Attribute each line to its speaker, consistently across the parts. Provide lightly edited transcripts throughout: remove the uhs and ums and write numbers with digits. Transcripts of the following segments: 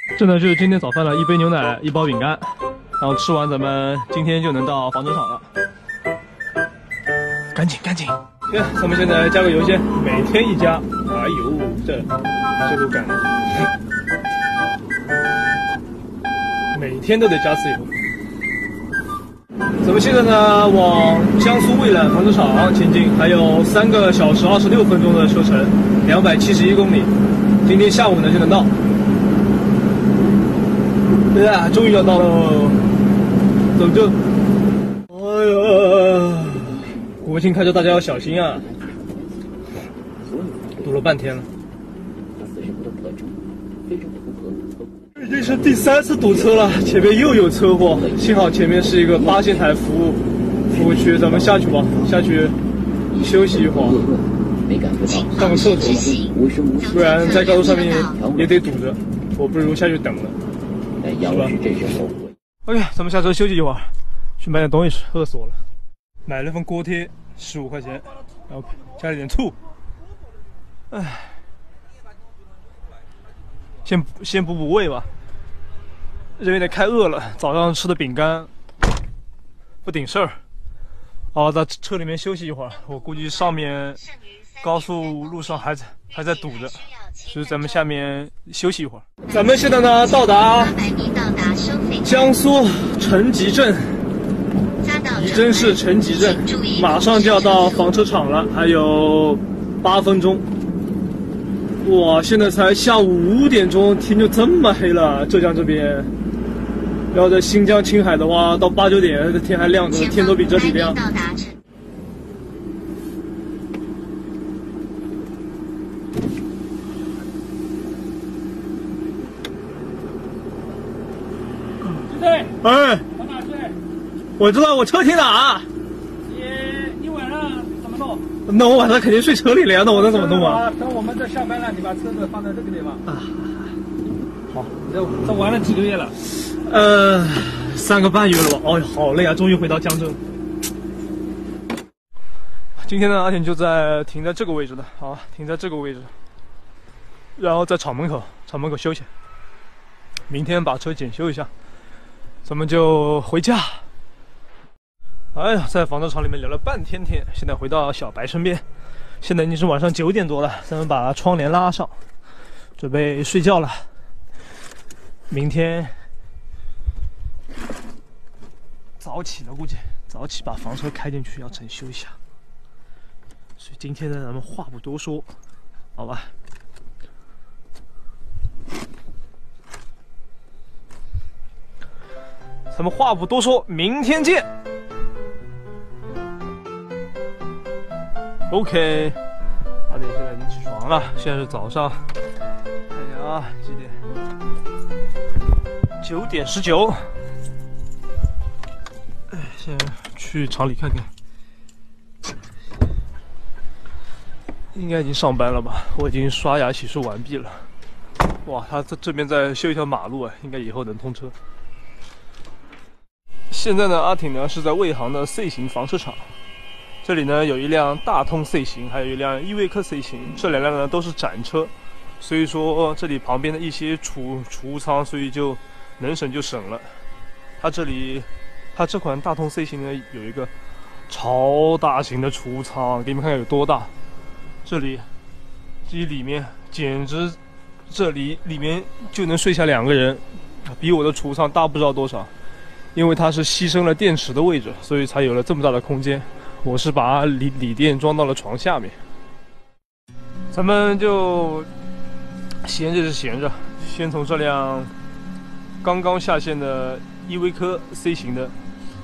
Speaker 1: 这呢就是今天早饭了，一杯牛奶，一包饼干，然后吃完咱们今天就能到房车场了。赶紧！咱们现在加个油先，每天一加。哎呦，这都干了，每天都得加次油。咱们现在呢往江苏蔚揽房车场前进，还有3个小时26分钟的车程，271公里。今天下午呢就能到。对啊，终于要到了，走就。哎呀，国庆开车大家要小心啊！堵了半天了。已经是第3次堵车了，前面又有车祸，幸好前面是一个8线台服务区，咱们下去吧，下去休息一会儿，上个厕所吧，不然在高速上面也得堵着，我不如下去等了，是吧 ？OK， 咱们下车休息一会儿，去买点东西吃，饿死我了。买了份锅贴，15块钱，然后加了点醋。唉，先补胃吧，人有点开饿了。早上吃的饼干不顶事儿，然后在车里面休息一会儿。我估计上面高速路上还在堵着，所以咱们下面休息一会儿。咱们现在呢到达江苏陈集镇，仪征市陈集镇，马上就要到房车场了，还有8分钟。哇，现在才下午5点钟，天就这么黑了。浙江这边，要在新疆、青海的话，到8、9点天还亮着，天都比这里亮。
Speaker 2: 对，
Speaker 1: 哎，
Speaker 2: 到哪去？
Speaker 1: 我知道我车停哪。
Speaker 2: 你晚上怎么弄？
Speaker 1: 那我晚上肯定睡车里了呀，那我能怎么弄啊？
Speaker 2: 等我们这下班了，你把车子放在这个地方。
Speaker 1: 啊，好，
Speaker 2: 这玩了几个月了
Speaker 1: ？3个半月了吧？哦，好累啊！终于回到江浙。今天呢，阿田就停在这个位置的，好，停在这个位置，然后在厂门口休息。明天把车检修一下，咱们就回家。哎呀，在房车场里面聊了半天，现在回到小白身边。现在已经是晚上9点多了，咱们把窗帘拉上，准备睡觉了。明天早起了，估计早起把房车开进去要整修一下。所以今天呢，咱们话不多说，好吧？咱们话不多说，明天见。OK， 阿点现在已经起床了，现在是早上，哎呀，几点？9点19。哎，先去厂里看看，应该已经上班了吧？我已经刷牙洗漱完毕了。哇，他这边在修一条马路啊，应该以后能通车。现在呢，阿挺呢是在卫航的 C 型房车场。这里呢有一辆大通 C 型，还有一辆依维柯 C 型，这2辆呢都是展车，所以说这里旁边的一些储物仓，所以就能省就省了。它这款大通 C 型呢有一个超大型的储物仓，给你们看看有多大。这里面简直，这里面就能睡下2个人，比我的储物仓大不知道多少。因为它是牺牲了电池的位置，所以才有了这么大的空间。我是把锂电装到了床下面。咱们就闲着，先从这辆刚刚下线的依维柯 C 型的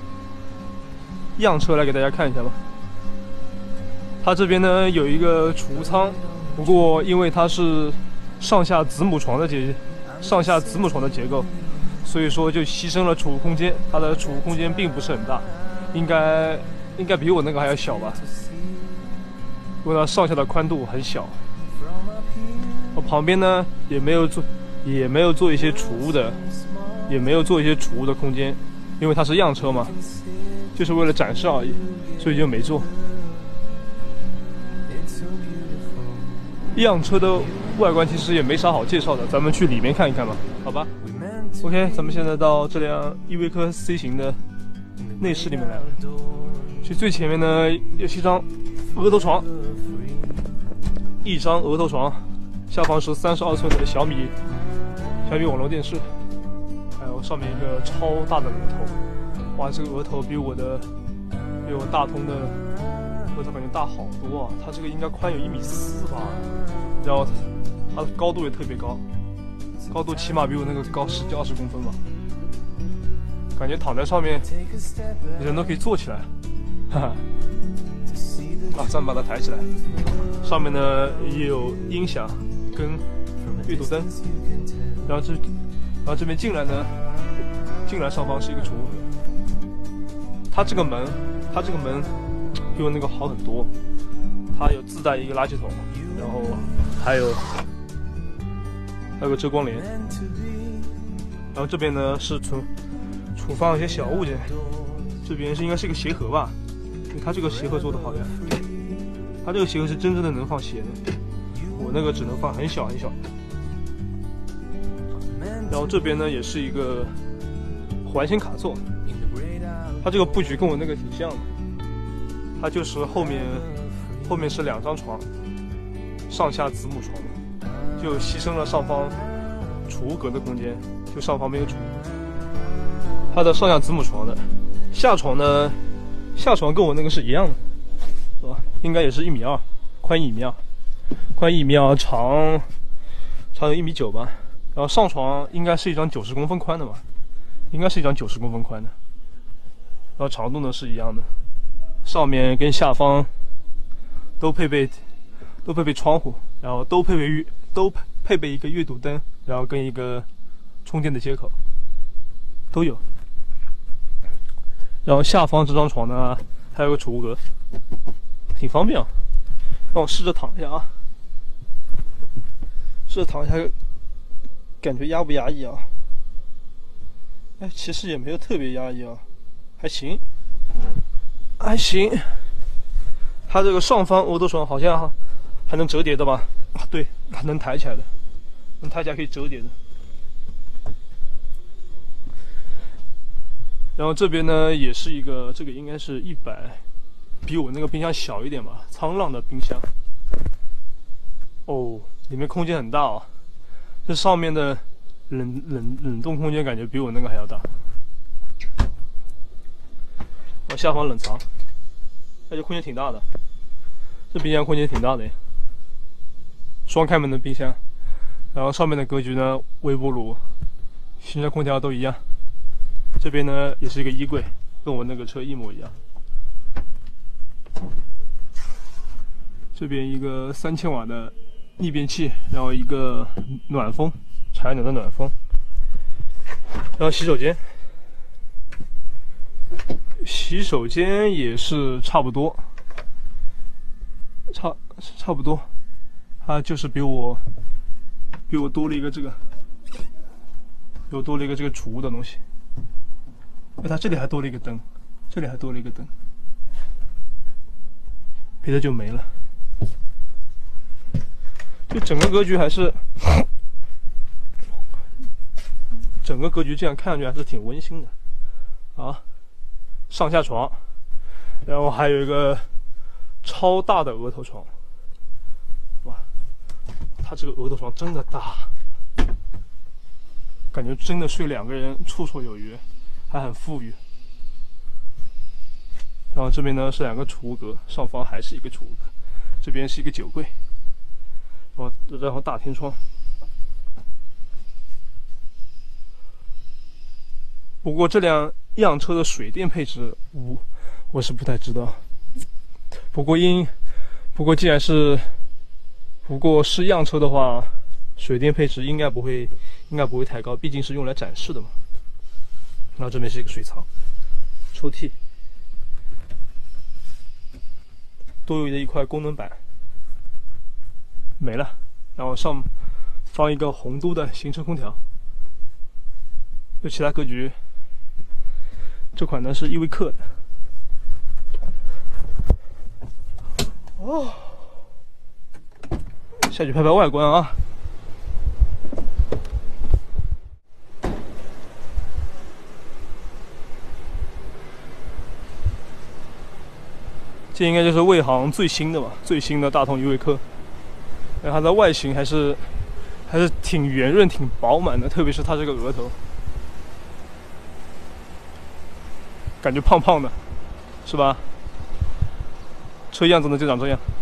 Speaker 1: 样车来给大家看一下吧。它这边呢有一个储物仓，不过因为它是上下子母床的结构，所以说就牺牲了储物空间。它的储物空间并不是很大，应该比我那个还要小吧，因为它上下的宽度很小。我旁边呢也没有做一些储物的空间，因为它是样车嘛，就是为了展示而已，所以就没做。样车的外观其实也没啥好介绍的，咱们去里面看一看吧，好吧 ？OK， 咱们现在到这辆依维柯 C 型的内饰里面来了。其实最前面呢有一张额头床，一张额头床，下方是32寸的小米网络电视，还有上面一个超大的额头。哇，这个额头比我大通的额头感觉大好多啊！它这个应该宽有1.4米吧，然后它的高度也特别高，高度起码比我那个高10几20公分吧。感觉躺在上面人都可以坐起来，哈哈。咱们把它抬起来，上面呢也有音响跟阅读灯，然后这边进来上方是一个储物格。它这个门比我那个好很多，它有自带一个垃圾桶，然后还有个遮光帘，然后这边呢是储放一些小物件，这边应该是一个鞋盒吧，它这个鞋盒做的好呀，它这个鞋盒是真正的能放鞋的，我那个只能放很小很小。然后这边呢也是一个环形卡座，它这个布局跟我那个挺像的，它就是后面是2张床，上下子母床，就牺牲了上方储物格的空间，就上方没有储物格。它的上下子母床的下床跟我那个是一样的，是吧？应该也是1.2米，宽1.2米，宽1.2米，长有1.9米吧。然后上床应该是一张90公分宽的吧，应该是一张90公分宽的。然后长度呢是一样的，上面跟下方都配备窗户，然后都配备一个阅读灯，然后跟一个充电的接口都有。然后下方这张床呢还有个储物格，挺方便啊。让我试着躺一下啊，感觉压不压抑啊？哎，其实也没有特别压抑啊，还行。它这个上方额头床好像还能折叠的吧？啊，对，它能抬起来的，能抬起来可以折叠的。然后这边呢也是一个，这个应该是100，比我那个冰箱小一点吧，沧浪的冰箱。哦，里面空间很大啊。这上面的冷冻空间感觉比我那个还要大。下方冷藏，而且空间挺大的。这冰箱空间挺大的，双开门的冰箱。然后上面的格局呢，微波炉、行车空调都一样。这边呢也是一个衣柜，跟我那个车一模一样。这边一个3000瓦的逆变器，然后一个暖风，柴暖的暖风。然后洗手间也是差不多，差不多，它就是比我多了一个这个，比我多了一个这个储物的东西。它这里还多了一个灯，别的就没了。就整个格局这样看上去还是挺温馨的啊！上下床，然后还有一个超大的额头床，哇，它这个额头床真的大，感觉真的睡2个人绰绰有余，还很富裕。然后这边呢是2个储物格，上方还是一个储物格，这边是一个酒柜，然后大天窗。不过这辆样车的水电配置我是不太知道。不过是样车的话，水电配置应该不会太高，毕竟是用来展示的嘛。然后这边是一个水槽、抽屉，多余的一块功能板没了。然后上放一个红都的行车空调。有其他格局，这款呢是依维柯的。哦，下去拍拍外观啊。 这应该就是卫航最新的吧，最新的大通依维柯。它的外形还是挺圆润、挺饱满的，特别是它这个额头，感觉胖胖的，是吧？车样子呢就长这样。